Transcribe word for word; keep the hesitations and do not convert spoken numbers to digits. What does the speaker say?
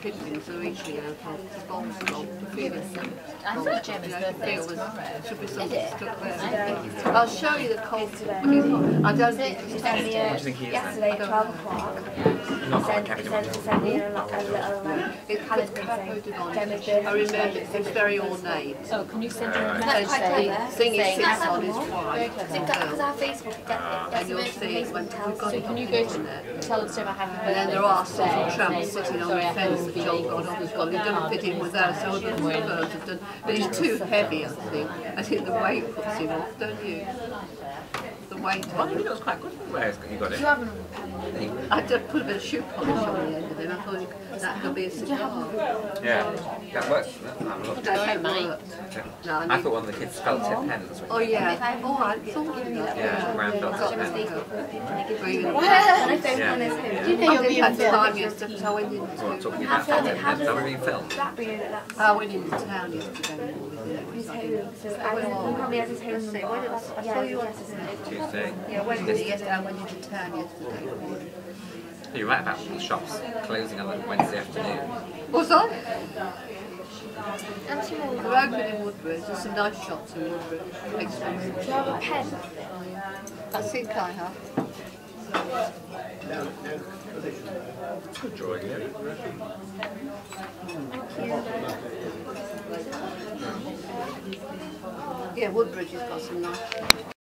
pippins are eating out of the bowls of the feelings. I think Gemma's birthday is tomorrow. Should be something stuck there. I'll show you the cold today. I don't think it's Yesterday at twelve o'clock. Sent, sent, sent me a, a little um, it's calendar saying Gemma's birthday. I remember it's very ornate. Oh, can you send her a And message the saying, thing it saying sits on is white. Because our Facebook gets And you'll see it when we've got so it can you on go the to internet. tell us if I have a And then there are sort of tramps sitting on the fence that John got on as well. He doesn't fit in with us, so other birds have done. But he's too heavy, I think. I think the weight puts him off, don't you? The weight. Well, I think it was quite good where you got it. I did put a bit of shoe polish on the end of him. I thought that could be a cigar. Yeah, that works. That had worked. No, I, I thought one of the kids felt tip pens. Oh yeah. Oh, I thought of that. Yeah, round Got dots that. pen. Yeah. Do you know I you'll be didn't in have film? time yesterday, so I went into. Well, talking about tip pens, have we been filmed? That being that's I went into town yesterday. his home. So I he probably has his home number. I saw you on Tuesday. Yeah, Wednesday. Yesterday, I went into town yesterday. You're right about the shops closing on Wednesday afternoon. Was I? And some more. We're open in Woodbridge. There's some nice shops in Woodbridge. Expensive. Do you have a pen? I think I have. Good drawing, yeah. Yeah, Woodbridge has got some nice shops.